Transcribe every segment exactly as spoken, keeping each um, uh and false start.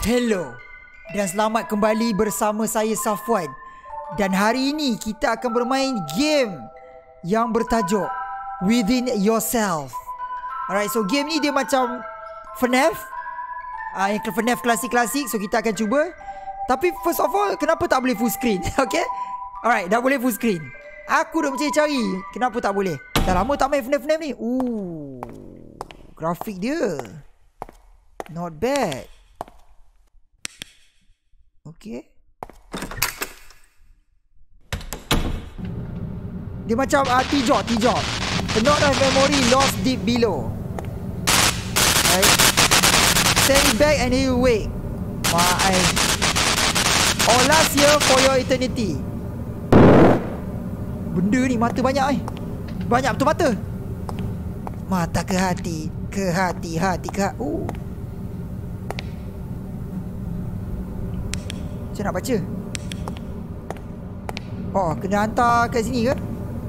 Hello dan selamat kembali bersama saya Safwan. Dan hari ini kita akan bermain game yang bertajuk Within Yourself. Alright, so game ni dia macam F NAF, uh, yang F NAF klasik-klasik. So kita akan cuba. Tapi first of all, kenapa tak boleh full screen? Okay, alright, dah boleh full screen. Aku dah mencari-cari kenapa tak boleh. Dah lama tak main F NAF-F NAF ni. Ooh, grafik dia not bad. Okay, dia macam uh, T-Jog T-Jog A note of memory lost deep below. Right, send it back and he will wait. My or last year for your eternity. Benda ni mata banyak eh. Banyak betul mata. Mata ke hati, ke hati, hati ke hati. Oh, macam nak baca? Oh, kena hantar kat sini ke?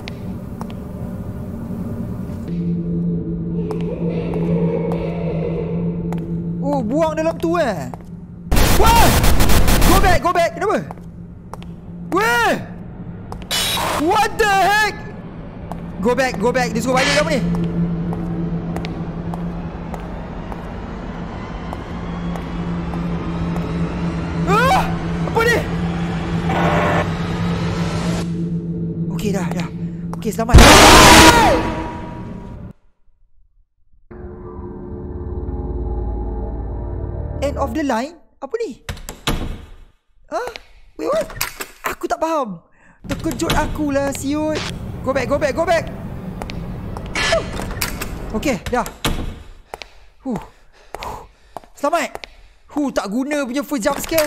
Oh, buang dalam tu eh. Wah! Go back, go back. Kenapa? Weh! What the heck? Go back, go back. Dia suruh balik kamu ni. Ah! Apa ni? Okey dah, dah. Okey, selamat. End of the line? Apa ni? Huh? Wait, what? Aku tak faham. Terkejut akulah siut. Go back, go back, go back. Okey, dah. Huh. Huh. Selamat. Huh, tak guna punya first jump scare.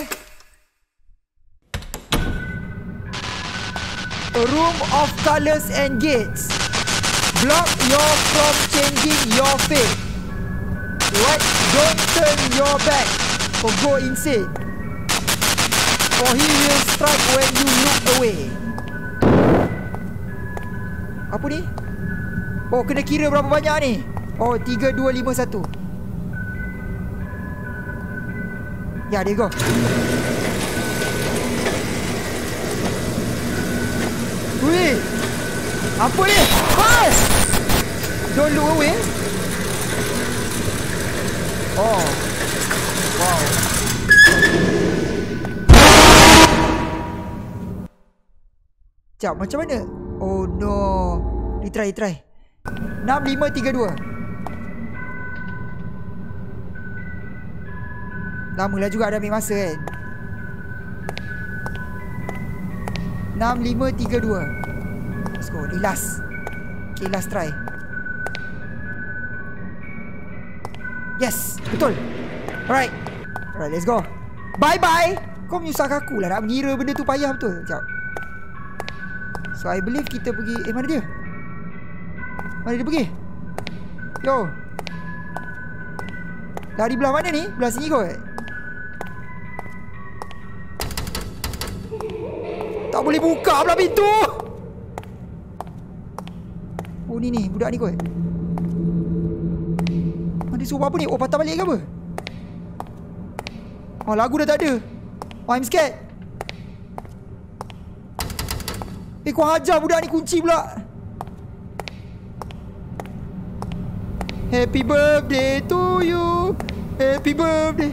A room of colors and gates. Block you from changing your fate. What? Don't turn your back or go insane. For he will strike when you look away. Apa ni? Oh, kena kira berapa banyak ni. Oh, tiga, dua, lima, satu. Ya, there you go. Wih, apa ni? Hai! Don't look away. Oh, wow. Sekejap, macam mana? Oh no. Retry, retry. enam, lima, tiga, dua. Lamalah juga dah ambil masa kan. enam, lima, tiga, dua. Let's go, ni last. Okay, last try. Yes, betul. Alright. Alright, let's go. Bye-bye. Kau menyusahkan aku lah. Nak mengira benda tu payah betul. Sekejap. So, I believe kita pergi. Eh, mana dia? Mana dia pergi? Yo. Dari belah mana ni? Belah sini kot. Tak boleh buka pula pintu. Oh, ni ni. Budak ni kot. Dia suruh apa ni? Oh, patah balik ke apa? Oh, lagu dah tak ada. Oh, I'm scared. Eh, kau hajar budak ni, kunci pula. Happy birthday to you. Happy birthday.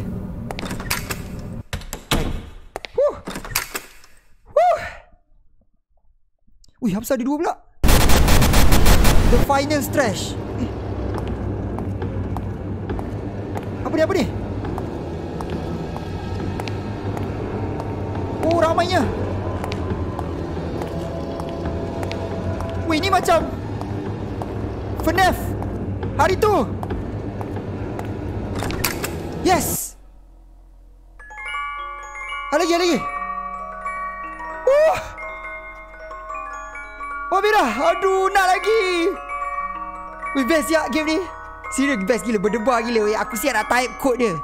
Huh. Huh. Wih, Hamzah ada dua pula. The final stretch. Eh. Apa ni, apa ni? Oh, ramainya. Wih, ni macam F NAF hari tu. Yes. Ada lagi, ada lagi. Oh. Oh, Mira. Aduh, nak lagi. Wih, best ya game ni. Serius best gila, berdebar gila. Weh, aku siap nak type code dia.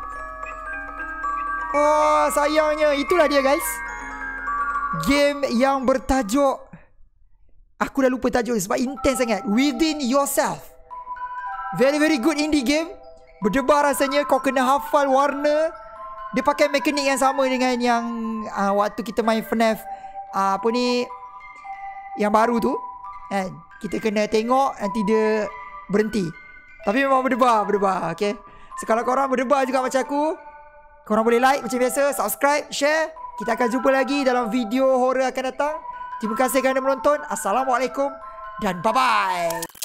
Oh, sayangnya. Itulah dia, guys. Game yang bertajuk, aku dah lupa tajuk sebab intense sangat. Within Yourself. Very very good indie game. Berdebar rasanya. Kau kena hafal warna Dia pakai mekanik yang sama dengan yang uh, waktu kita main F N A F uh, apa ni, yang baru tu kan. Kita kena tengok nanti dia berhenti. Tapi memang berdebar, berdebar, okay. So kalau korang berdebar juga macam aku, korang boleh like macam biasa, subscribe, share. Kita akan jumpa lagi dalam video horror akan datang. Terima kasih kerana menonton. Assalamualaikum dan bye-bye.